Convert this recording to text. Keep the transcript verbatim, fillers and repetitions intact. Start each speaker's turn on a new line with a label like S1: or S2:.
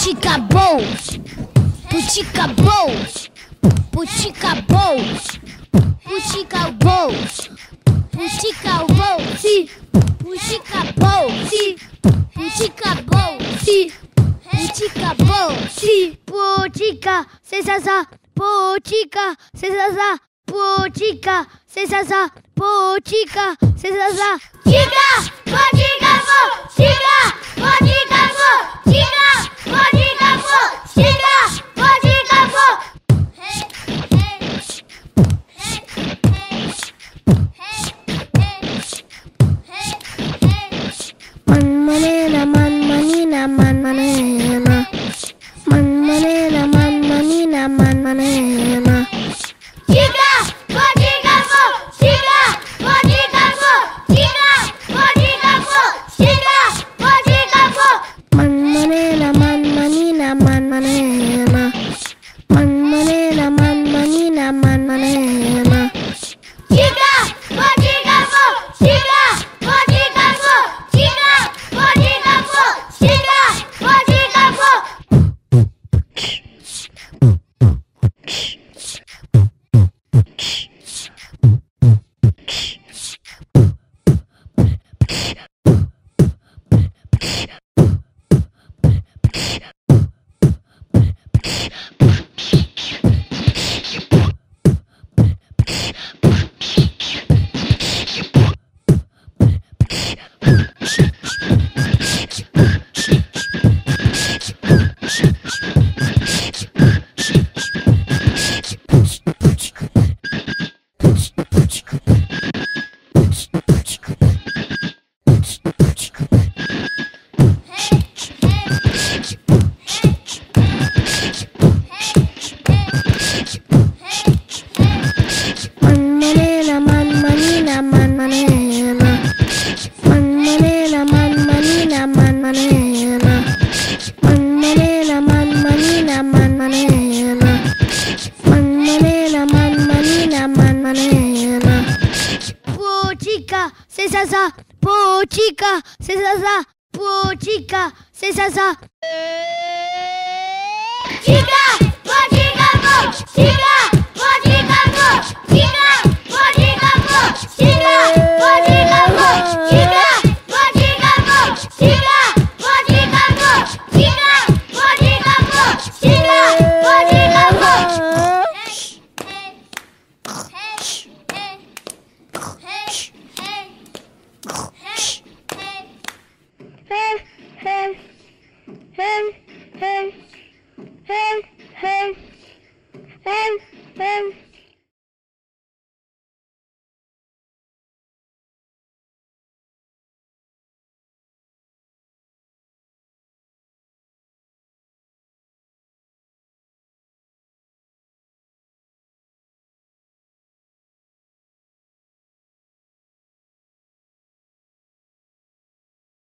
S1: Putica Bows, Putica Bows, Putica Bows, Putica Bows, Putica Bows, sim, Putica Bows, sim, Putica Bows, sim, Putica Bows, sim, Putica, sensação, Putica, sensação, Putica, sensação, Putica, sensação, Putica, Putica Bows, Putica, Putica Bows, Putica, Putica Bows, Putica, Putica Bows.
S2: Man manena, man manina, man manena. Man manena, man manina, man manena.
S1: Chica, Putica Bows, Chica, Putica Bows, Chica, Putica Bows, Chica, Putica Bows.
S2: Man manena, man manina, man manena. Man manena, man manina, man manena.
S1: Chica, Putica Bows, Chica, Putica Bows, Chica, Putica Bows, Chica, Putica Bows.
S2: Man manena, man manina, man manena. Man manena, man manina, man manena. Man manena, man manina, man manena. Man manena, man manina, man manena. Putica, sensação, Putica, sensação, Putica, sensação.
S1: Chica, Putica Bows, Chica, Putica Bows, Chica, Putica Bows, Chica, Putica Bows, Chica, Putica Bows, Chica, Putica Bows, Chica, Putica Bows, Chica, Putica Bows.
S2: Hey, hey, hey.